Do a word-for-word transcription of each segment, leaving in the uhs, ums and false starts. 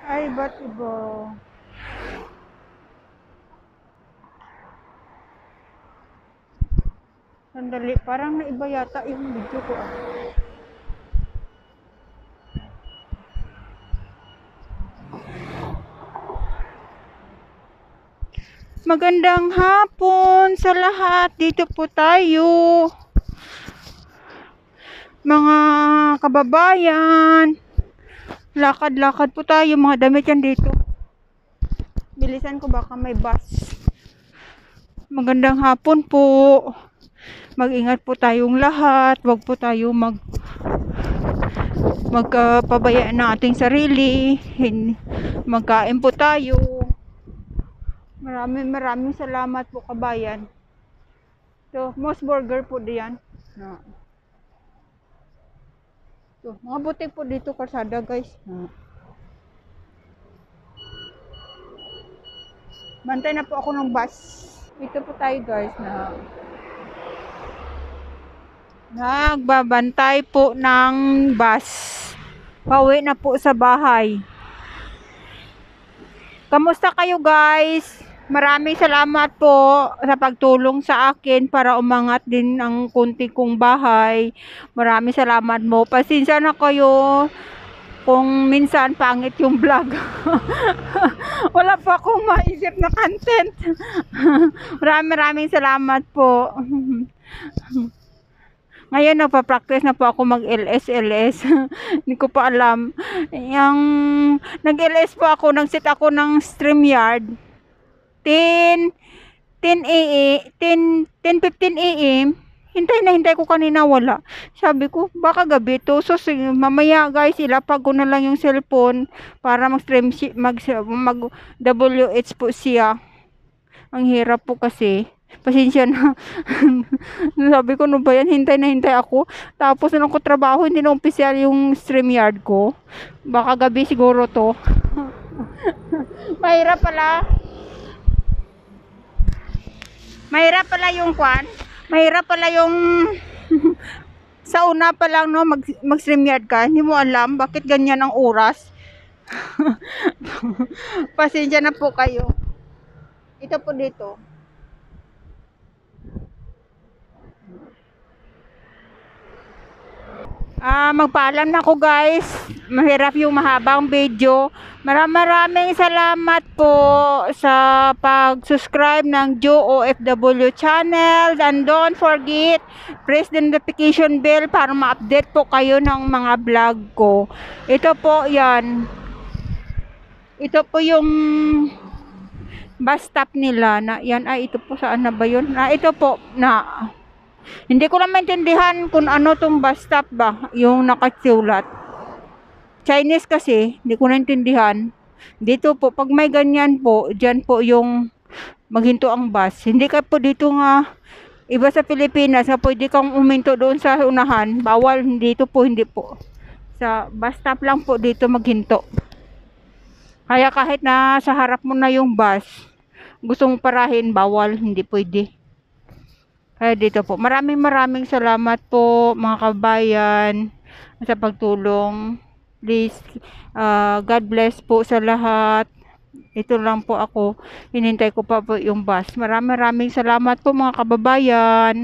Ay, ba't iba? Sandali, parang naiba yata yung video ko ah. Magandang hapon sa lahat. Dito po tayo, mga kababayan. Lakad-lakad po tayo, mga damit yan dito. Bilisan ko, baka may bus. Magandang hapon po. Mag-ingat po tayong lahat. Huwag po tayo mag magpabayaan ng ating sarili. Magkain po tayo. Maraming maraming salamat po, kabayan. So, Moss Burger po diyan. No. So, mga butik po dito kalsada, guys. No. Bantay na po ako ng bus. Dito po tayo, guys. No. Nagbabantay po ng bus. Pauwi na po sa bahay. Kamusta kayo, guys? Maraming salamat po sa pagtulong sa akin para umangat din ang kunti kong bahay. Maraming salamat mo. Pasensya na kayo kung minsan pangit yung vlog. Wala pa akong maisip na content. Maraming maraming salamat po. Ngayon nagpa-practice na po ako mag-L S L S. Hindi ko pa alam. Yung nag-L S po ako, nag-set ako ng StreamYard. ten fifteen A M hintay na hintay ko kanina, wala. Sabi ko baka gabi to, so sige, mamaya guys ilapag ko na lang yung cellphone para mag stream mag, mag W H po siya. Ang hirap po kasi, pasensya na. Sabi ko, no ba yan, hintay na hintay ako, tapos nung ko trabaho hindi na opisyal yung StreamYard ko, baka gabi siguro to. Mahirap pala. Mahirap pala yung kwan. Mahirap pala yung sa una pa lang, no, mag, mag StreamYard ka. Hindi mo alam bakit ganyan ang oras. Pasensya na po kayo. Ito po dito. Ah, magpaalam na ako, guys. Mahirap yung mahabang video. Maraming maraming salamat po sa pag-subscribe ng Joe O F W channel. And don't forget, press the notification bell para ma-update po kayo ng mga vlog ko. Ito po yan. Ito po yung bus stop nila. Na, yan, ay ito po, saan na ba yun? Na, ito po, na... Hindi ko lang maintindihan kung ano tong bus stop ba, yung nakasulat. Chinese kasi, hindi ko naintindihan. Dito po, pag may ganyan po, dyan po yung maghinto ang bus. Hindi ka po dito nga, iba sa Pilipinas, na pwede kang uminto doon sa unahan. Bawal, dito po, hindi po. Sa bus stop lang po dito maghinto. Kaya kahit na sa harap mo na yung bus, gustong parahin, bawal, hindi pwede. Kaya dito po, maraming maraming salamat po mga kabayan sa pagtulong. Please, uh, God bless po sa lahat. Ito lang po ako, hinintay ko pa po yung bus. Maraming maraming salamat po mga kababayan.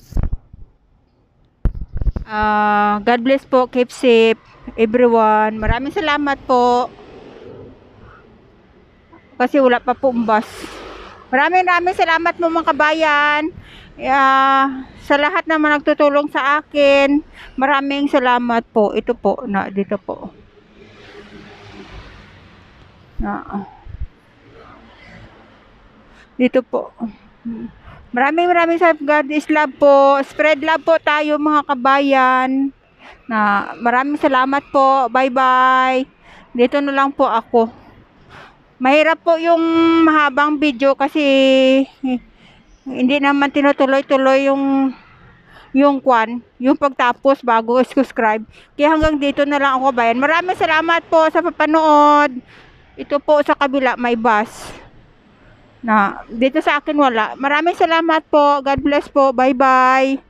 uh, God bless po, keep safe everyone. Maraming salamat po kasi wala pa po ang bus. Maraming maraming salamat po mga kabayan. Uh, sa lahat naman nagtutulong sa akin, maraming salamat po. Ito po, na dito po. Na, dito po. Maraming maraming salamat. God is love po. Spread love po tayo mga kabayan. Na, maraming salamat po. Bye bye. Dito na lang po ako. Mahirap po yung mahabang video kasi hindi naman tinutuloy-tuloy yung yung kwan, yung pagtapos bago subscribe. Kaya hanggang dito na lang ako, bayan. Maraming salamat po sa papanood. Ito po sa kabila may bus. Na dito sa akin wala. Maraming salamat po. God bless po. Bye-bye.